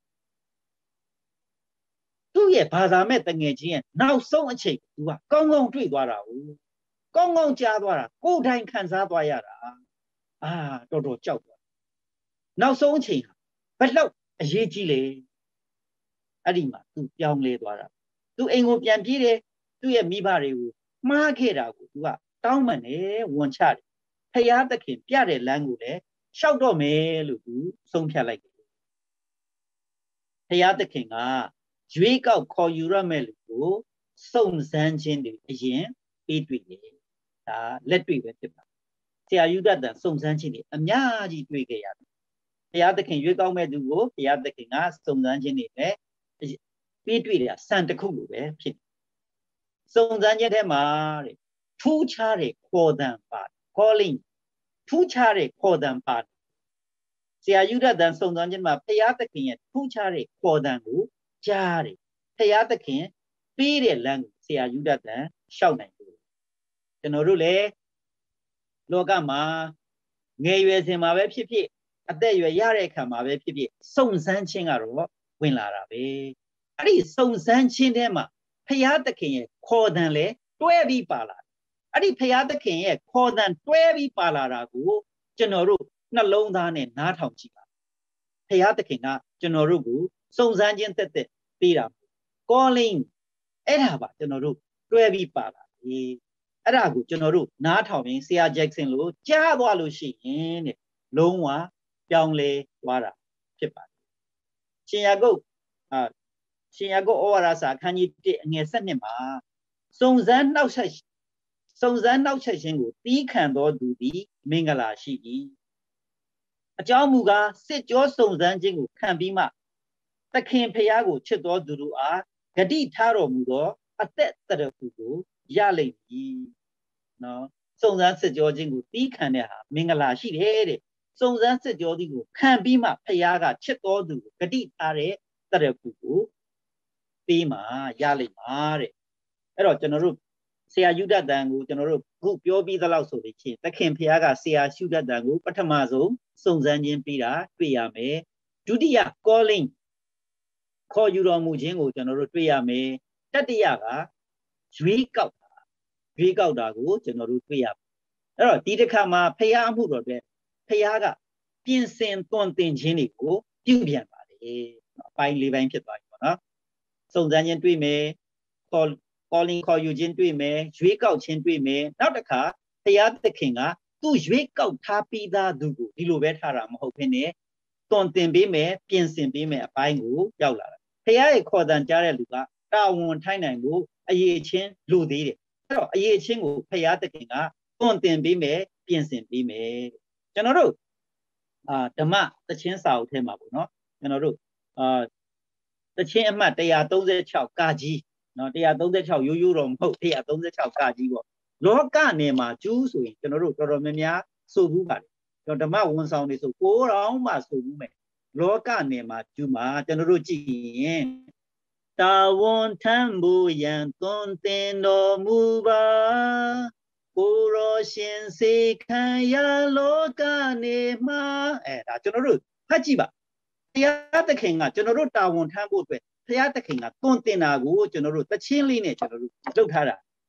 သူ့ရဲ့ဘာသာမဲ့တငယ်ချင်းရဲ့နောက်ဆုံးအချိန်သူကကောင်းကောင်းတွေ့သွားတာကိုကောင်းကောင်းကြားသွားတာကိုယ်တိုင်ခံစားသွားရတာအာတော်တော်ကြောက်သွားနောက်ဆုံးအချိန်ဟာဘယ်လောက်အရေးကြီးလဲအဲ့ဒီမှာသူပြောင်းလဲသွားတာသူအိမ်ကိုပြန်ပြေးတယ်သူ့ရဲ့မိဘတွေကိုမှားခဲ့တာကိုသူကတောင်းပန်တယ်ဝန်ချတယ်ဖယားသခင်ပြတဲ့လမ်းကိုလည်းရှောက်တော့မယ်လို့သူဆုံးဖြတ်လိုက်တယ်ဖယားသခင်ကရွေးကောက်ခေါ်ယူရမယ်လို့ကိုစုံစမ်းခြင်းတွေအရင်ပေးတွေ့တယ်ဒါလက်တွေ့ပဲဖြစ်ပါဆရာယူတတ်တဲ့စုံစမ်းခြင်းတွေအများကြီးတွေ့ခဲ့ရတယ်ဖယားသခင်ရွေးကောက်မဲ့သူကိုဖယားသခင်ကစုံစမ်းခြင်းတွေနဲ့ပေးတွေ့တယ်စံတစ်ခုလိုပဲဖြစ်စုံစမ်းခြင်းထဲမှာတဲ့ထူးခြားတဲ့ခေါ်တံပါ calling ထူးခြားတဲ့ခေါ်တံပါဆရာယူတတ်တဲ့စုံစမ်းခြင်းမှာဖယားသခင်ရဲ့ထူးခြားတဲ့ခေါ်တံကိုကြားတယ်ဖယားသခင်ပေးတဲ့လမ်းကိုဆရာယူတတ်တဲ့ရှောက်နိုင်တယ်ကျွန်တော်တို့လည်းလောကမှာငယ်ရွယ်စဉ်မှာပဲဖြစ်ဖြစ်အသက်အရွယ်ရတဲ့အခါမှာပဲဖြစ်ဖြစ်စုံစမ်းခြင်းကတော့ဝင်လာတာပဲအဲ့ဒီစုံစမ်းခြင်းထဲမှာဖယားသခင်ရဲ့ခေါ်တံလဲတွဲပြီးပါလာအဲ့ဒီဖယားသခင်ရဲ့ခေါ်တံတွဲပြီးပါလာတာကိုကျွန်တော်တို့နှလုံးသားနဲ့နားထောင်ကြည့်ပါဖယားသခင်ကကျွန်တော်တို့ကိုစုံစမ်းခြင်းတက်တက်ပေးတာ calling အဲ့ဒါပါကျွန်တော်တို့တွဲပြီးပါလာပြီအဲ့ဒါကိုကျွန်တော်တို့နားထောင်ရင်ဆရာ Jackson လို့ကြားသွားလို့ရှိရင်တဲ့လုံးဝပြောင်းလဲသွားတာဖြစ်ပါတယ်ရှင်ယာကုပ်အာရှင်ယာကုပ်ဩဝါဒစာအခန်းကြီးတစ်အငယ်၁၂မှာစုံစမ်းနှောက်ဆက်စုံစမ်းနှောက်ဆက်ခြင်းကိုတီးခံတော်သူသည်မင်္ဂလာရှိ၏အကြောင်းမူကားစစ်ကြောစုံစမ်းခြင်းကိုခံပြီးမှသခင်ဖျားကိုချစ်တော်သူတို့အားဂတိထားတော်မူသောအသက်တရခုကိုရလိမ့်မည်နော်စုံစမ်းစစ်ကြောခြင်းကိုတီးခံတဲ့ဟာမင်္ဂလာရှိတယ်တဲ့စုံစမ်းစစ်ကြောသည်ကိုခံပြီးမှဖျားကချစ်တော်သူကိုဂတိထားတဲ့တရခုကိုပြီးမှရလိမ့်မှာတဲ့အဲ့တော့ကျွန်တော်တို့ဆရာယူတတ်တန်ကိုကျွန်တော်တို့ခုပြောပြီးသလောက်ဆိုလို့ချင်းသခင်ဖျားကဆရာရှုတတ်တန်ကိုပထမဆုံးစုံစမ်းခြင်းပြီးတာတွေ့ရမယ်ဒုတိယ calling ခေါ်ယူတော်မူခြင်းကိုကျွန်တော်တို့တွေ့ရမယ်တတိယကရွေးကောက်တာရွေးကောက်တာကိုကျွန်တော်တို့တွေ့ရမယ်အဲ့တော့ဒီတစ်ခါမှာဖျားအမှုတော်တဲ့ဖျားကပြင်ဆင်သွန်သင်ခြင်းတွေကိုပြုပြန်ပါလေအပိုင်းလေးပိုင်းဖြစ်သွားပြီပေါ့နော်စုံစမ်းခြင်းတွေ့မယ် call calling ခေါ်ယူခြင်းတွေ့မယ်ရွေးကောက်ခြင်းတွေ့မယ်နောက်တစ်ခါဖျားသခင်ကသူ့ရွေးကောက်ထားပြီးသားသူကိုဒီလိုပဲထားတာမဟုတ်ဘဲနဲ့သွန်သင်ပေးမယ်ပြင်ဆင်ပေးမယ်အပိုင်းကိုရောက်လာတာဖျားရဲ့ခေါ်တန်ကြားတဲ့လူကတာဝန်ထိုင်းနိုင်ကိုအရေးချင်းလူသေးတယ်အဲ့တော့အရေးချင်းကိုဖျားသခင်ကသွန်သင်ပေးမယ်ပြင်ဆင်ပေးမယ်ကျွန်တော်တို့အာဓမ္မသချင်းစာအုပ်ထဲမှာပေါ့နော်ကျွန်တော်တို့အာသချင်းအမှတ်one thirty-sixကာကြီးနော်one thirty-sixရိုးရိုးတော့မဟုတ်one thirty-sixကာကြီးပေါ့လောကနယ်မှာကျူးဆိုရင်ကျွန်တော်တို့တော်တော်များများဆိုဘူးပါတယ်ကျွန်တော်ဓမ္မဝန်ဆောင်တွေဆိုကိုးတောင်မှဆိုဘူးမယ်လောကနယ်မှာကျူးမှာကျွန်တော်တို့ကြည့်ရင်တာဝန်ထမ်းဖို့ရန်သွန်သင်တော်မူပါကိုရောရှင်စေခံရလောကနေမှာအဲဒါကျွန်တော်တို့ဖတ်ကြည့်ပါဘုရားသခင်ကကျွန်တော်တို့တာဝန်ထမ်းဖို့အတွက်ဘုရားသခင်ကသွန်သင်တာကိုကျွန်တော်တို့တချင်းလေးနဲ့ကျွန်တော်တို့လုပ်ထားတာ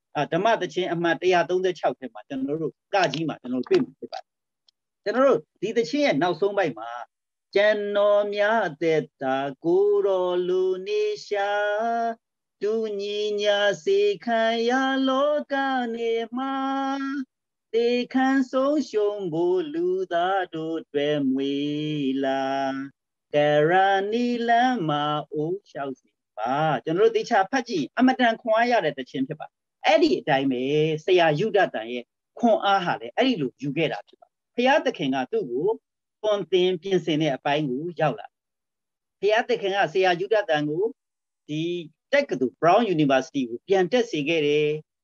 အာဓမ္မတခြင်းအမှတ်one thirty-sixထဲမှာကျွန်တော်တို့ကကြီးမှာကျွန်တော်တွေ့မှာဖြစ်ပါတယ်ကျွန်တော်တို့ဒီတခြင်းရဲ့နောက်ဆုံးပိုက်မှာကျွန်တော်များတဲ့တာကိုတော်လူနေရှာတူညီညာစေခံရလောကနေမှာတေခံဆုံးရှုံးဖို့လူသားတို့တွေမွေလာကရဏီလမ်းမှာအိုးလျှောက်စီပါကျွန်တော်တို့တေချာဖတ်ကြည့်အမတန်ခွန်အားရတဲ့တခြင်းဖြစ်ပါအဲ့ဒီအတိုင်းပဲဆရာယုဒတန်ရဲ့ခွန်အားဟာလည်းအဲ့ဒီလိုယူခဲ့တာဖြစ်ပါဘုရားသခင်ကသူ့ကိုပွန်သင်ပြင်ဆင်တဲ့အပိုင်းကိုရောက်လာဘုရားသခင်ကဆရာယုဒတန်ကိုဒီတက္ကသိုလ် Brown University ကိုပြန်တက်စေခဲ့တယ်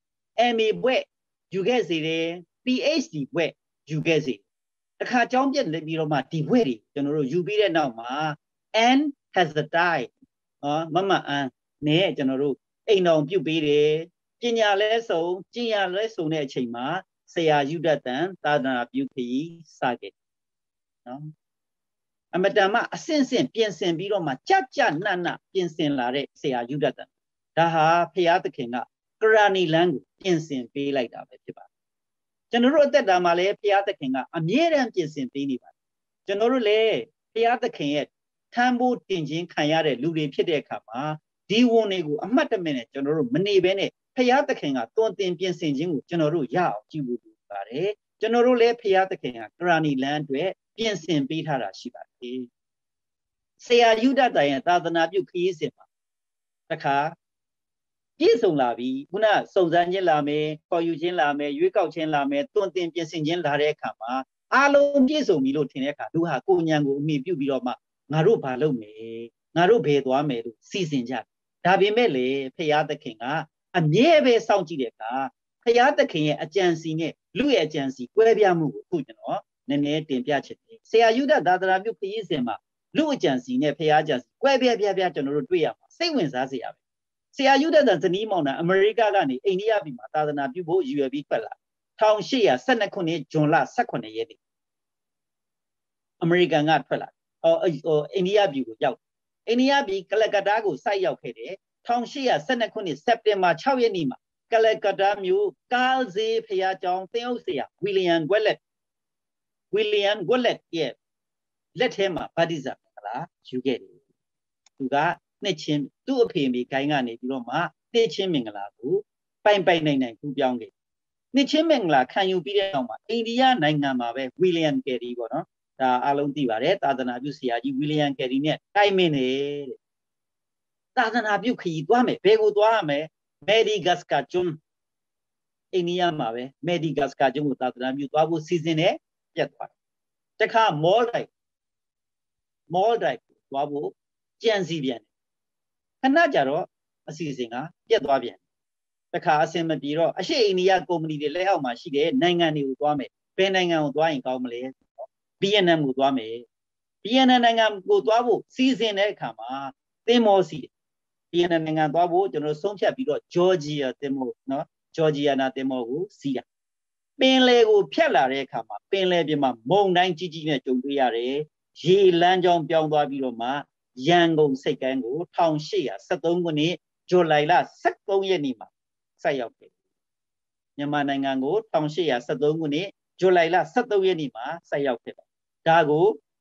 M A ဘွဲ့ယူခဲ့စေတယ် P H D ဘွဲ့ယူခဲ့စေတခါကြောင်းပြက်ပြီးတော့မှဒီဘွဲ့တွေကျွန်တော်တို့ယူပြီးတဲ့နောက်မှာ N has the die ဟောမမအန်နဲ့ကျွန်တော်တို့အိမ်တော်ပြုတ်ပေးတယ်ပညာလဲဆုံးကျင့်ရလဲဆုံးတဲ့အချိန်မှာဆရာယုဒတန်သာသနာပြုခရီးစခဲ့နော်အမတန်မှအဆင့်ဆင့်ပြင်ဆင်ပြီးတော့မှကြကြနတ်နတ်ပြင်ဆင်လာတဲ့ဆရာယုဒတန်ဒါဟာဖရာသခင်ကကရဏီလမ်းကိုပြင်ဆင်ပေးလိုက်တာပဲဖြစ်ပါတယ်ကျွန်တော်တို့အသက်တာမှာလည်းဖရာသခင်ကအမြဲတမ်းပြင်ဆင်ပေးနေပါတယ်ကျွန်တော်တို့လည်းဖရာသခင်ရဲ့ထမ်းဖို့တင်ခြင်းခံရတဲ့လူတွေဖြစ်တဲ့အခါမှာဒီဝန်တွေကိုအမှတ်တမဲ့နဲ့ကျွန်တော်တို့မနေဘဲနဲ့ဖရာသခင်ကတွင်တင်ပြင်ဆင်ခြင်းကိုကျွန်တော်တို့ရအောင်ကြည့်ဖို့လိုပါတယ်ကျွန်တော်တို့လည်းဖရာသခင်ကကရဏီလမ်းအတွက်ပြင်ဆင်ပေးထားတာရှိပါတယ်ဆရာယုဒတန်ရဲ့သာသနာပြုခရီးစဉ်မှာတခါပြည့်စုံလာပြီခုနစုံစမ်းခြင်းလာမယ်ခေါ်ယူခြင်းလာမယ်ရွေးကောက်ခြင်းလာမယ်တွင်တင်ပြင်ဆင်ခြင်းလာတဲ့အခါမှာအားလုံးပြည့်စုံပြီလို့ထင်တဲ့အခါလူဟာကိုဉဏ်ကိုအမိပြုပြီးတော့မှငါတို့ဘာလုပ်မယ်ငါတို့ဘယ်သွားမယ်လို့စီစဉ်ကြဒါပေမဲ့လေဖရာသခင်ကအမြဲပဲစောင့်ကြည့်တဲ့အခါဖရာသခင်ရဲ့အကြံစီနဲ့လူရဲ့အကြံစီကွဲပြားမှုကိုအခုကျွန်တော်နည်းနည်းတင်ပြချင်တယ်ဆရာယုဒသာသနာပြုခရီးစဉ်မှာလူအကြံစီနဲ့ဖရာအကြံစီကွဲပြားပြားပြားကျွန်တော်တို့တွေ့ရမှာစိတ်ဝင်စားစရာပဲဆရာယုဒသန်ဇနီးမောင်နှံအမေရိကကနေအိန္ဒိယပြည်မှာသာသနာပြုဖို့ရည်ရွယ်ပြီးထွက်လာone thousand eight hundred twelveခုနှစ်ဇွန်လeighteenရက်နေ့အမေရိကန်ကထွက်လာဟိုအိန္ဒိယပြည်ကိုရောက်အိန္ဒိယပြည်ကလကတ္တာကိုစိုက်ရောက်ခဲ့တယ်one thousand eight hundred twelveခုနှစ်စက်တင်ဘာsixရက်နေ့မှာကလကတ္တာမြို့ကားဈေးဖရာကျောင်းသင်းအုပ်ဆရာဝီလီယံဂွက်လက်ဝီလီယံဂွက်လက်ရဲ့လက်ထဲမှာဗတ္တိဇံမင်္ဂလာယူခဲ့တယ်သူကနှစ်ချင်းသူ့အဖေမိခိုင်းကနေပြီးတော့မှနှစ်ချင်းမင်္ဂလာကိုပိုင်ပိုင်နိုင်နိုင်ကူးပြောင်းခဲ့နှစ်ချင်းမင်္ဂလာခံယူပြီးတဲ့နောက်မှာအိန္ဒိယနိုင်ငံမှာပဲဝီလီယံကယ်ရီပေါ့နော်ဒါအားလုံးသိပါတယ်သာသနာပြုဆရာကြီးဝီလီယံကယ်ရီနဲ့တိုင်မင်းနေတဲ့သာသနာပြုခရီးသွားမယ်ဘယ်ကိုသွားရမလဲမေဒီဂတ်စကာကျွန်းအိန္ဒိယမှာပဲမေဒီဂတ်စကာကျွန်းကိုသာသနာပြုသွားဖို့စီစဉ်နေပြတ်သွားတယ်တခါမော်လိုက်မော်လိုက်သွားဖို့ကြံစီပြန်ခဏကြတော့အစီအစဉ်ကပြတ်သွားပြန်တခါအစင်မပြေတော့အရှိအိန္ဒိယကုမ္ပဏီတွေလက်အောက်မှာရှိတဲ့နိုင်ငံတွေကိုသွားမယ်ဘယ်နိုင်ငံကိုသွားရင်ကောင်းမလဲဗီယက်နမ်ကိုသွားမယ်ဗီယက်နမ်နိုင်ငံကိုသွားဖို့စီစဉ်တဲ့အခါမှာသင်္ဘောစီဗီယက်နမ်နိုင်ငံသွားဖို့ကျွန်တော်ဆုံးဖြတ်ပြီးတော့ဂျော်ဂျီယာသင်္ဘောနော်ဂျော်ဂျီယာနာသင်္ဘောကိုစီးတာပင်လယ်ကိုဖြတ်လာတဲ့အခါမှာပင်လယ်ပြင်မှာမုန်တိုင်းကြီးကြီးနဲ့ကြုံတွေ့ရတယ်ရေလမ်းကြောင်းပြောင်းသွားပြီးတော့မှရန်ကုန်စိတ်ကမ်းကိုone thousand eight hundred thirteenခုနှစ်ဇူလိုင်လthirteenရက်နေ့မှာဆိုက်ရောက်တယ်မြန်မာနိုင်ငံကိုone thousand eight hundred thirteenခုနှစ်ဇူလိုင်လthirteenရက်နေ့မှာဆိုက်ရောက်ခဲ့တယ်ဒါကို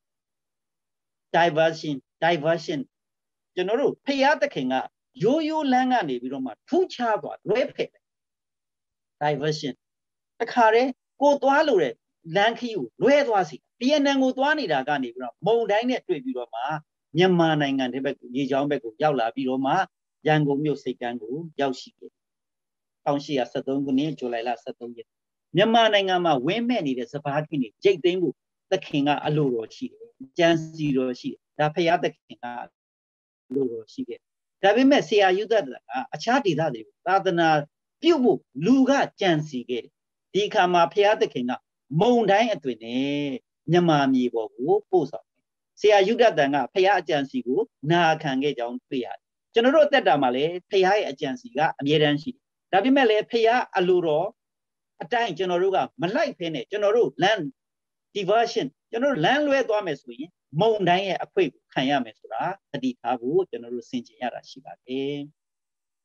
diversion diversion ကျွန်တော်တို့ဖရာသခင်ကရိုးရိုးလမ်းကနေပြီးတော့မှထူးခြားသွားလွဲဖက်တယ် diversion တခါတည်းကိုသွားလို့တဲ့လမ်းခီးကိုလွဲသွားစီဗီယက်နမ်ကိုသွားနေတာကနေပြီးတော့မုံတိုင်းနဲ့တွေ့ပြီးတော့မှမြန်မာနိုင်ငံတဲ့ဘက်ကိုရေချောင်းဘက်ကိုရောက်လာပြီးတော့မှရန်ကုန်မြို့စိတ်ကမ်းကိုရောက်ရှိခဲ့one thousand eight hundred thirteenခုနှစ်ဇူလိုင်လthirteenရက်မြန်မာနိုင်ငံမှာဝင်းမဲ့နေတဲ့စပါးခင်းတွေကြိတ်သိမ်းဖို့သခင်ကအလိုတော်ရှိတယ်ကြံစီတော်ရှိတယ်ဒါဖရာသခင်ကအလိုတော်ရှိတယ်ဒါပေမဲ့ဆရာယုဒတကအခြားဒေသတွေကိုသာသနာပြုဖို့လူကကြံစီခဲ့တယ်ဒီအခါမှာဖရာသခင်ကမုံတိုင်းအတွင်နဲ့မြန်မာမြေပေါ်ကိုပို့ဆောင်ဆရာယုဒတန်ကဖရာအကြံစီကိုနာခံခဲ့ကြောင်းတွေ့ရတယ်ကျွန်တော်တို့အသက်တာမှာလည်းဖရာရဲ့အကြံစီကအမြဲတမ်းရှိတယ်ဒါပေမဲ့လည်းဖရာအလိုတော်အတိုင်းကျွန်တော်တို့ကမလိုက်ဖဲနဲ့ကျွန်တော်တို့ land diversion ကျွန်တော်တို့လမ်းလွဲသွားမယ်ဆိုရင်မုံတိုင်းရဲ့အခွင့်ခံရမယ်ဆိုတာသတိထားဖို့ကျွန်တော်တို့ဆင်ခြင်ရတာရှိပါတယ်အဲ့တော့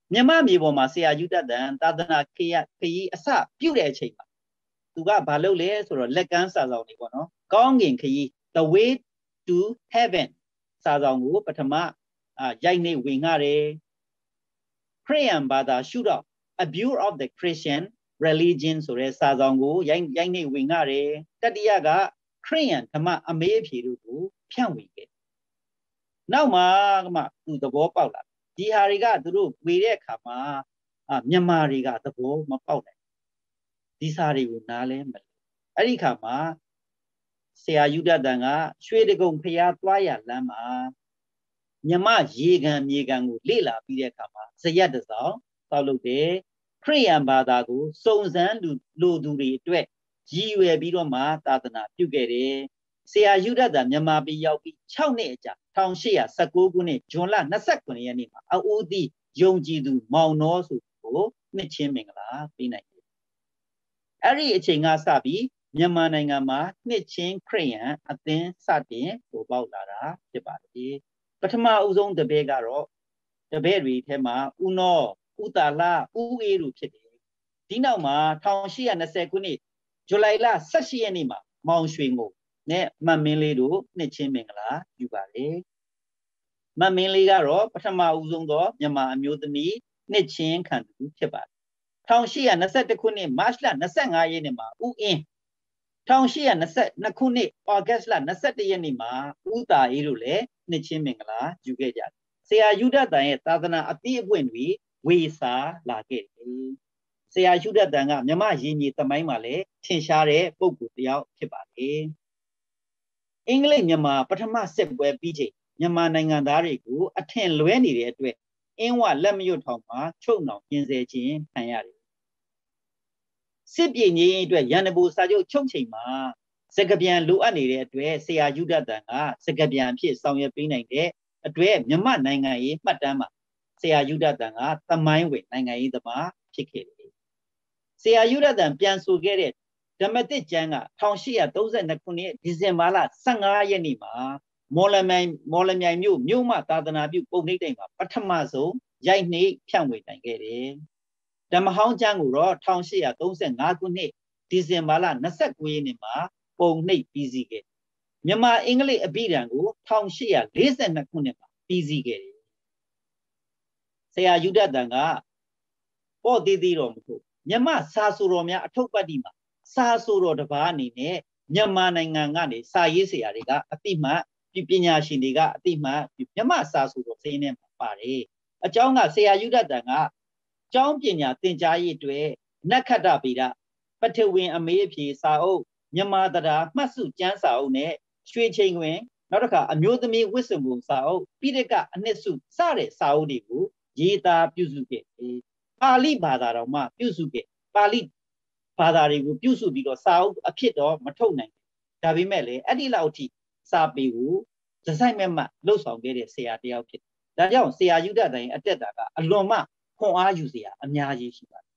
မြန်မာမြေပေါ်မှာဆရာယူတတ်တဲ့သာသနာခရခရီးအစပြုတ်တဲ့အချိန်မှာသူကဘာလုပ်လဲဆိုတော့လက်ကမ်းစာဆောင်တွေပေါ့နော်ကောင်းကင်ခရီး the way to heaven စာဆောင်ကိုပထမရိုက်နှိပ်ဝင်ငှတယ်ခရစ်ယာန်ဘာသာရှုတော့ a view of the Christian religion ဆိုတဲ့စာဆောင်ကိုရိုက်ရိုက်နှိပ်ဝင်ငှတယ်တတိယကခရစ်ယာန်ဓမ္မအမေးအဖြေတို့ကိုဖြန့်ဝေခဲ့နောက်မှာမှသူသဘောပေါက်လာဒီဟာတွေကသူတို့ဝေတဲ့အခါမှာမြန်မာတွေကသဘောမပေါက်နိုင်ဒီစာတွေကိုနားလဲမလို့အဲ့ဒီခါမှာဆရာယူဒတန်ကရွှေတကုံဖျားသွားရလမ်းမှာမြမရေခံမြေခံကိုလေ့လာပြီးတဲ့အခါမှာဇယက်တစောင်းတောက်လုပ်တယ်ခရိယန်ဘာသာကိုစုံစမ်းလူလူသူတွေအတွက်ရည်ရွယ်ပြီးတော့မှသာသနာပြုခဲ့တယ်ဆရာယူဒတန်မြန်မာပြည်ရောက်ပြီး၆နှစ်အကြာ၁၈၁၉ခုနှစ်ဇွန်လ၂၉ရက်နေ့မှာအဦးသီးယုံကြည်သူမောင်နှောစုကိုနှစ်ချင်းမင်္ဂလာပေးနိုင်တယ်အဲ့ဒီအချိန်ကစပြီးမြန်မာနိုင်ငံမှာနှစ်ချင်းခရိယန်အသင်းစတင်ပေါ်ပေါက်လာတာဖြစ်ပါတယ်ပထမအဦးဆုံးတပည့်ကတော့တပည့်တွေထဲမှာဦးနောဦးတာလဦးအေးတို့ဖြစ်တယ်ဒီနောက်မှာ၁၈၂၀ခုနှစ်ဇူလိုင်လ၁၈ရက်နေ့မှာမောင်ရွှေငိုနဲ့မမင်းလေးတို့နှစ်ချင်းမင်္ဂလာပြုပါတယ်မမင်းလေးကတော့ပထမဦးဆုံးသောမြန်မာအမျိုးသမီးနှစ်ချင်းခံသူဖြစ်ပါတယ်၁၈၂၁ခုနှစ်မတ်လ၂၅ရက်နေ့မှာဦးအင်း၁၈၂၂ခုနှစ်ဩဂတ်လ၂၁ရက်နေ့မှာဦးတာအေးတို့လည်းနှစ်ချင်းမင်္ဂလာယူခဲ့ကြတယ်ဆရာယူဒတန်ရဲ့သာသနာအသီးအပွင့်တွေဝေစာလာခဲ့တယ်ဆရာယူဒတန်ကမြမရင်းကြီးသမိုင်းမှာလည်းထင်ရှားတဲ့ပုဂ္ဂိုလ်တစ်ယောက်ဖြစ်ပါတယ်အင်္ဂလိပ်မြန်မာပထမစစ်ပွဲပြီးချိန်မြန်မာနိုင်ငံသားတွေကိုအထင်လွဲနေတဲ့အတွက်အင်းဝလက်မရွတ်ထောင်မှာချုပ်နှောင်ကျင်းဆဲခြင်းခံရတယ်စစ်ပြေငြိမ်းအတွက်ရန်တဘူစာချုပ်ချုပ်ချိန်မှာစကပြန်လိုအပ်နေတဲ့အတွက်ဆရာယူဒတန်ကစကပြန်ဖြစ်ဆောင်ရွက်ပေးနိုင်တဲ့အတွက်မြန်မာနိုင်ငံရေးမှတ်တမ်းမှာဆရာယူဒတန်ကသမိုင်းဝင်နိုင်ငံရေးသမားဖြစ်ခဲ့တယ်ဆရာယူဒတန်ပြန်ဆိုခဲ့တဲ့ဓမ္မသစ်ကျမ်းက၁၈၃၂ခုနှစ်ဒီဇင်ဘာလ၁၅ရက်နေ့မှာမော်လမြိုင်မော်လမြိုင်မြို့မြို့မသာသနာပြုပုံနှိပ်တိုင်မှာပထမဆုံးရိုက်နှိပ်ဖြန့်ဝေနိုင်ခဲ့တယ်ဓမ္မဟောင်းကျမ်းကိုတော့၁၈၃၅ခုနှစ်ဒီဇင်ဘာလ၂၉ရက်နေ့မှာပုံနှိပ်ပြီးစီးခဲ့မြန်မာအင်္ဂလိပ်အဘိဓမ္မာကို၁၈၄၂ခုနှစ်မှာပြီးစီးခဲ့တယ်ဆရာယူဒတန်ကပေါ့သေးသေးတော့မဟုတ်မြန်မာစာဆိုတော်များအထုပ်ပတ်တိမှာစာဆိုတော်တစ်ပါးအနေနဲ့မြန်မာနိုင်ငံကနေစာရေးဆရာတွေကအတိမတ်ပညာရှင်တွေကအတိမတ်မြန်မာစာဆိုတော်စိမ်းနဲ့ပါတယ်အကြောင်းကဆရာယူဒတန်ကကျောင်းပညာသင်ကြားရေးအတွက်နက္ခတ္တဗေဒပထဝီအမေးအဖြေစာအုပ်မြန်မာတရားမှတ်စုကျမ်းစာအုပ်နဲ့ရွှေချိန်တွင်နောက်တစ်ခါအမျိုးသမီးဝိစုံပုံစာအုပ်ပိဋကအနှစ်စုစတဲ့စာအုပ်တွေကိုရေးသားပြုစုခဲ့ပါဠိဘာသာတော်မှပြုစုခဲ့ပါဠိဘာသာတွေကိုပြုစုပြီးတော့စာအုပ်အဖြစ်တော့မထုတ်နိုင်ဒါပေမဲ့လည်းအဲ့ဒီလောက်ထိစာပေကိုဒီဇိုင်းမဲ့မှလှုပ်ဆောင်ခဲ့တဲ့ဆရာတယောက်ဖြစ်ဒါကြောင့်ဆရာယူဒတန်ရဲ့အတက်တာကအလွန်မှခွန်အားယူစရာအများကြီးရှိပါတယ်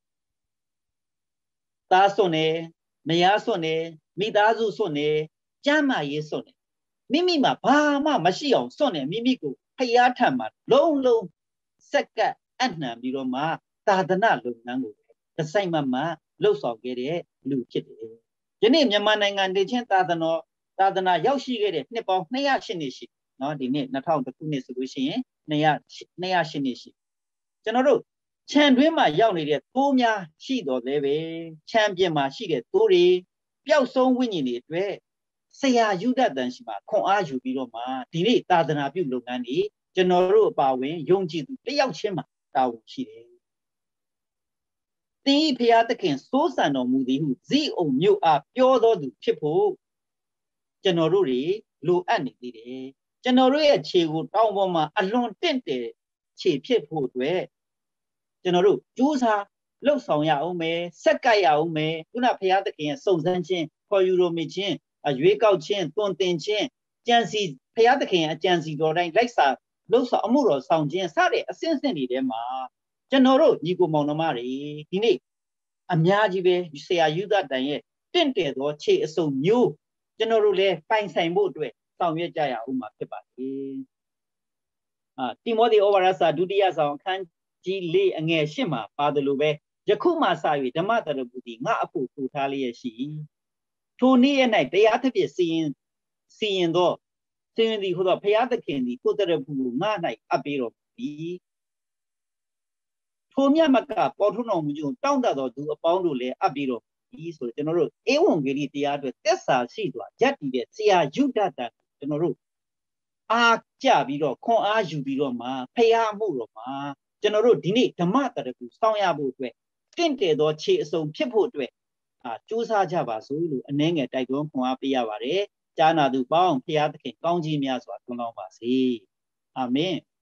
သားစွန့်နေမယားစွန့်နေမိသားစုစွန့်နေကျမ်းမာရေးစွန့်နေမိမိမှာဘာမှမရှိအောင်စွန့်နေမိမိကိုဖျားထံမှာလုံးလုံးစက္ကပ်အနှံပြီးတော့မှသာသနာလုပ်ငန်းကိုဒီဇိုင်းမဲ့မှလှုပ်ဆောင်ခဲ့တဲ့လူဖြစ်တယ်ယနေ့မြန်မာနိုင်ငံတည်ချင်းသာသနာသာသနာရောက်ရှိခဲ့တဲ့နှစ်ပေါင်း၂၀၈နှစ်ရှိเนาะဒီနေ့၂၀၀၁ခုနှစ်ဆိုလို့ရှိရင်၂၀၈နှစ်ရှိကျွန်တော်တို့ခြံတွင်းမှာရောက်နေတဲ့သိုးများရှိတော်လည်းပဲခြံပြင်မှာရှိတဲ့သိုးတွေပျောက်ဆုံးဝိညာဉ်တွေအတွက်ဆရာယူဒတန်ရှိမှာခွန်အားယူပြီးတော့မှဒီနေ့သာသနာပြုလုပ်ငန်းတွေကျွန်တော်တို့အပါဝင်ယုံကြည်သူတယောက်ချင်းမှာတာဝန်ရှိတယ်သင်ဤဖျားသခင်စိုးစံတော်မူသည်ဟုဇိအုံမြို့အားပြောတော်သူဖြစ်ဖို့ကျွန်တော်တို့တွေလိုအပ်နေသေးတယ်ကျွန်တော်တို့ရဲ့ခြေကိုတောင်းပေါ်မှာအလွန်တင့်တယ်ခြေဖြစ်ဖို့အတွက်ကျွန်တော်တို့ကြိုးစားလှုပ်ဆောင်ရအောင်မယ်စက္ကပ်ရအောင်မယ်ခုနဘုရားသခင်ရဲ့စုံစမ်းခြင်းခေါ်ယူလိုမိခြင်းရွေးကောက်ခြင်းတွင်တင်ခြင်းကြံစီဘုရားသခင်ရဲ့အကြံစီတော်တိုင်းလိုက်စာလှုပ်ဆောင်အမှုတော်ဆောင်ခြင်းစတဲ့အစဉ်အဆက်တွေထဲမှာကျွန်တော်တို့ညီကိုမောင်နှမတွေဒီနေ့အများကြီးပဲဆရာယူဒတန်ရဲ့တင့်တယ်သောခြေအစုံမျိုးကျွန်တော်တို့လည်းပိုင်ဆိုင်ဖို့အတွက်ဆောင်ရွက်ကြရအောင်မှာဖြစ်ပါတယ်အာတိမောသေဩဝါဒစာဒုတိယဆောင်အခန်းကြီးလေးအငယ်ရှစ်မှာပါတယ်လို့ပဲယခုမှစ၍ဓမ္မတရပုတိငါအဖို့ထူထားလျက်ရှိထိုနေ့၌တရားသဖြင့်စီရင်စီရင်သောစီရင်သည်ဟိုသောဘုရားသခင်သည်ကိုတရပုကိုငါ၌အပ်ပေးတော်သည်ထိုမြတ်မကပေါ်ထွန်းတော်မူခြင်းတောင်းတတော်သူအပေါင်းတို့လည်းအပ်ပြီးတော့ဒီဆိုကျွန်တော်တို့ဧဝံဂေလိတရားအတွက်သက်စာရှိစွာယက်တည်တဲ့ဆရာယုဒတန်ကျွန်တော်တို့အားကြပြီးတော့ခွန်အားယူပြီးတော့မှဖျားမှုတော့မှကျွန်တော်တို့ဒီနေ့ဓမ္မတရကူစောင့်ရဖို့အတွက်တင့်တယ်သောခြေအစုံဖြစ်ဖို့အတွက်အာကြိုးစားကြပါစို့လို့အနှဲငယ်တိုက်တွန်းခွန်အားပေးရပါတယ်ကြားနာသူပေါင်းဖျားသခင်ကောင်းကြီးများစွာသွန်လောင်းပါစေအာမင်